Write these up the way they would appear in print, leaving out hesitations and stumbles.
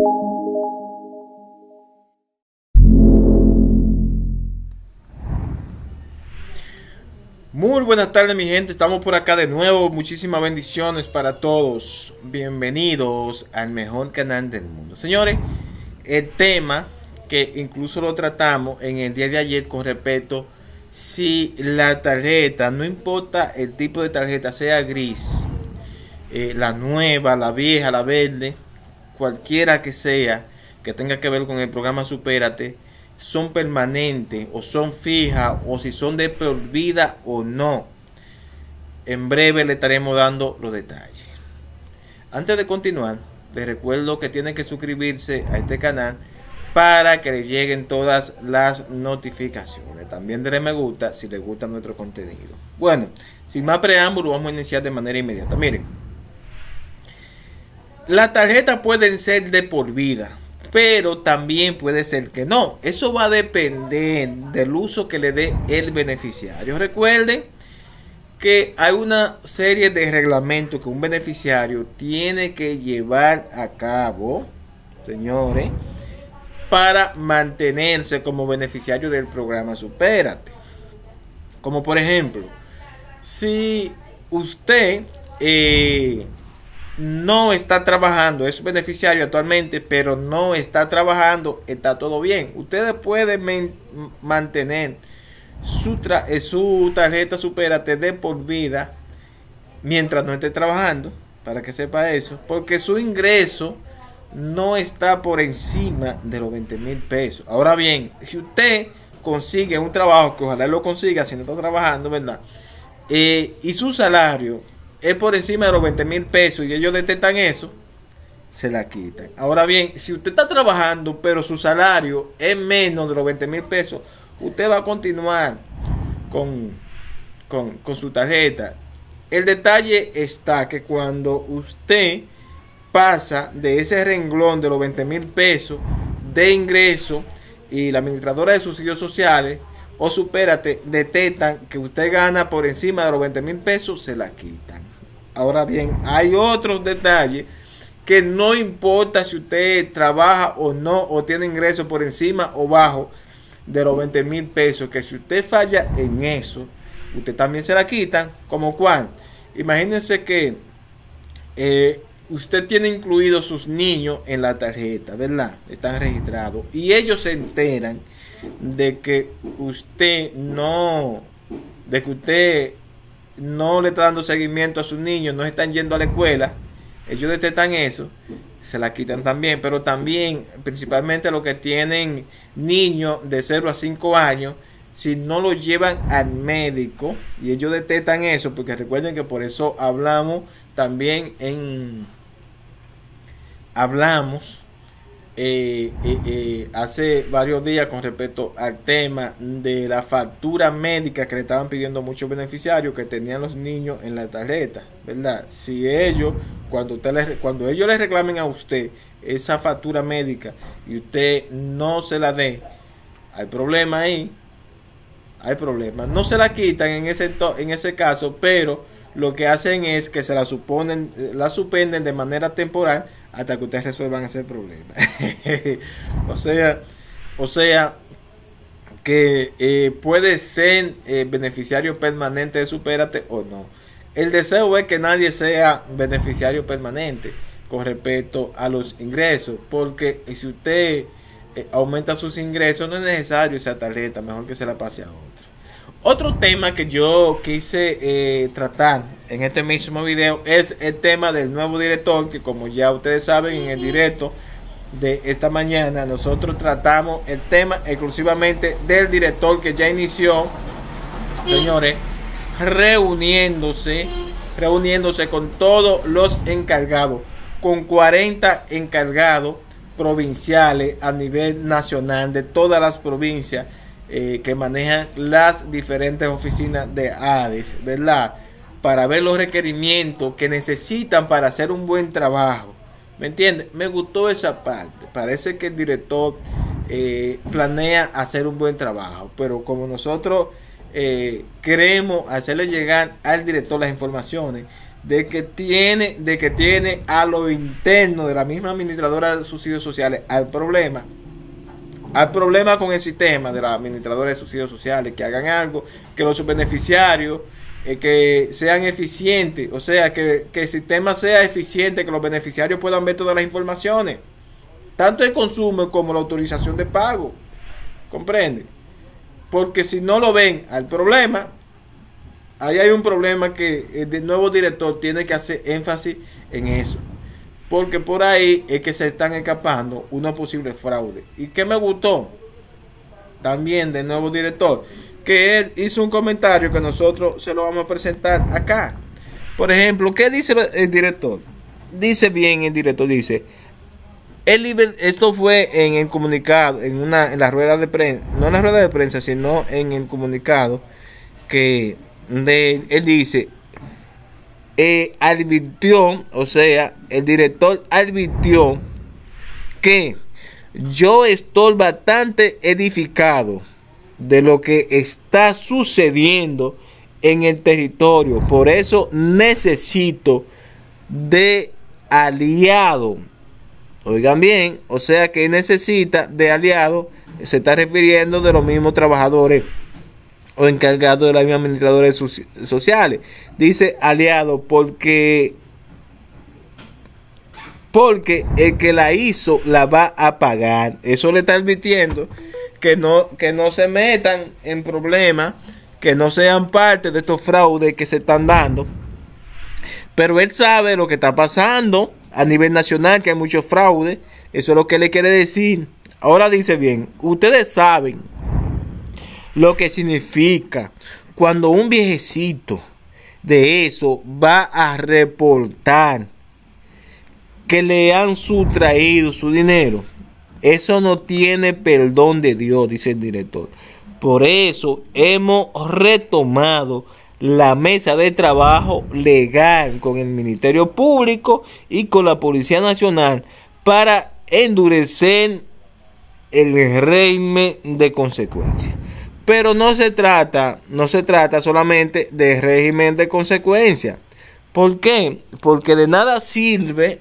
Muy buenas tardes, mi gente, estamos por acá de nuevo. Muchísimas bendiciones para todos. Bienvenidos al mejor canal del mundo. Señores, el tema que incluso lo tratamos en el día de ayer con respecto si la tarjeta, no importa el tipo de tarjeta, sea gris, la nueva, la vieja, la verde, cualquiera que sea, que tenga que ver con el programa Supérate, son permanentes o son fijas o si son de por vida o no. En breve le estaremos dando los detalles. Antes de continuar, les recuerdo que tienen que suscribirse a este canal para que les lleguen todas las notificaciones. También denle me gusta si les gusta nuestro contenido. Bueno, sin más preámbulo, vamos a iniciar de manera inmediata. Miren, las tarjetas pueden ser de por vida, pero también puede ser que no. Eso va a depender del uso que le dé el beneficiario. Recuerden que hay una serie de reglamentos que un beneficiario tiene que llevar a cabo, señores, para mantenerse como beneficiario del programa Supérate. Como por ejemplo, si usted no está trabajando, es beneficiario actualmente, pero no está trabajando, está todo bien. Ustedes pueden mantener su tarjeta Supérate de por vida mientras no esté trabajando, para que sepa eso, porque su ingreso no está por encima de los 20,000 pesos. Ahora bien, si usted consigue un trabajo, que ojalá lo consiga si no está trabajando, ¿verdad? Y su salario es por encima de los 20,000 pesos y ellos detectan eso, se la quitan. Ahora bien, si usted está trabajando pero su salario es menos de los 20,000 pesos, usted va a continuar con su tarjeta. El detalle está que cuando usted pasa de ese renglón de los 20,000 pesos de ingreso y la administradora de subsidios sociales o Supérate detectan que usted gana por encima de los 20,000 pesos, se la quitan. Ahora bien, hay otros detalles que no importa si usted trabaja o no, o tiene ingresos por encima o bajo de los 20,000 pesos, que si usted falla en eso, usted también se la quitan. ¿Como cuál? Imagínense que usted tiene incluidos sus niños en la tarjeta, ¿verdad? Están registrados y ellos se enteran de que usted no le está dando seguimiento a sus niños, no están yendo a la escuela. Ellos detectan eso, se la quitan también. Pero también, principalmente los que tienen niños de 0 a 5 años, si no lo llevan al médico y ellos detectan eso, porque recuerden que por eso hablamos también hace varios días con respecto al tema de la factura médica que le estaban pidiendo muchos beneficiarios que tenían los niños en la tarjeta, ¿verdad? Si ellos, cuando ellos le reclamen a usted esa factura médica y usted no se la dé, hay problema ahí, hay problema. No se la quitan en ese caso, pero lo que hacen es que se la suspenden de manera temporal hasta que ustedes resuelvan ese problema. o sea que puede ser beneficiario permanente de Supérate o no. El deseo es que nadie sea beneficiario permanente con respecto a los ingresos, porque si usted aumenta sus ingresos, no es necesario esa tarjeta, mejor que se la pase a otra. Otro tema que yo quise tratar en este mismo video es el tema del nuevo director, que como ya ustedes saben, en el directo de esta mañana nosotros tratamos el tema exclusivamente del director que ya inició, señores, reuniéndose con todos los encargados, con 40 encargados provinciales a nivel nacional de todas las provincias que manejan las diferentes oficinas de ADES, ¿verdad? Para ver los requerimientos que necesitan para hacer un buen trabajo. ¿Me entiendes? Me gustó esa parte. Parece que el director planea hacer un buen trabajo, pero como nosotros queremos hacerle llegar al director las informaciones, de que tiene a lo interno de la misma administradora de subsidios sociales al problema con el sistema de la administradora de subsidios sociales, que hagan algo, que los beneficiarios que sean eficientes, o sea, que el sistema sea eficiente, que los beneficiarios puedan ver todas las informaciones, tanto el consumo como la autorización de pago, ¿comprende? Porque si no lo ven al problema, ahí hay un problema que el nuevo director tiene que hacer énfasis en eso, porque por ahí es que se están escapando unos posibles fraudes. ¿Y qué me gustó también del nuevo director? Que él hizo un comentario que nosotros se lo vamos a presentar acá. Por ejemplo, ¿qué dice el director? Dice bien el director, dice, esto fue en el comunicado, en la rueda de prensa, no en la rueda de prensa, sino en el comunicado que él dice, advirtió, o sea, el director advirtió que yo estoy bastante edificado de lo que está sucediendo en el territorio. Por eso necesito de aliado. Oigan bien, o sea que necesita de aliado. Se está refiriendo de los mismos trabajadores o encargados de la misma administradora sociales. Dice aliado porque el que la hizo la va a pagar. Eso le está advirtiendo que no se metan en problemas, que no sean parte de estos fraudes que se están dando. Pero él sabe lo que está pasando a nivel nacional, que hay muchos fraudes. Eso es lo que le quiere decir. Ahora dice bien, ustedes saben lo que significa cuando un viejecito de eso va a reportar que le han sustraído su dinero. Eso no tiene perdón de Dios, dice el director. Por eso hemos retomado la mesa de trabajo legal con el Ministerio Público y con la Policía Nacional para endurecer el régimen de consecuencias. Pero no se trata solamente de régimen de consecuencias. ¿Por qué? Porque de nada sirve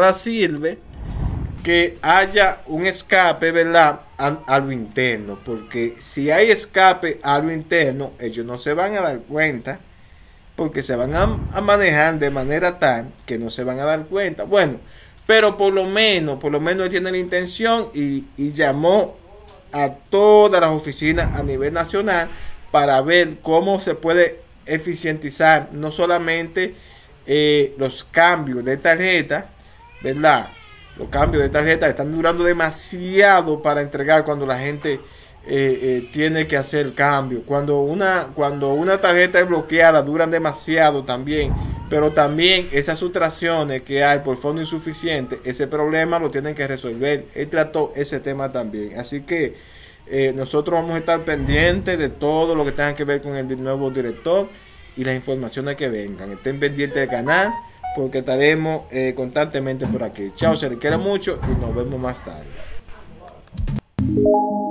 que haya un escape, ¿verdad?, a lo interno, porque si hay escape a lo interno, ellos no se van a dar cuenta, porque se van a manejar de manera tal que no se van a dar cuenta. Bueno, pero por lo menos él tiene la intención y llamó a todas las oficinas a nivel nacional para ver cómo se puede eficientizar no solamente los cambios de tarjeta, ¿verdad? Los cambios de tarjeta están durando demasiado para entregar cuando la gente tiene que hacer cambio. Cuando una tarjeta es bloqueada, duran demasiado también. Pero también esas sustracciones que hay por fondo insuficiente, ese problema lo tienen que resolver. Él trató ese tema también. Así que nosotros vamos a estar pendientes de todo lo que tenga que ver con el nuevo director y las informaciones que vengan. Estén pendientes del canal, porque estaremos constantemente por aquí. Chao, se les quiere mucho y nos vemos más tarde.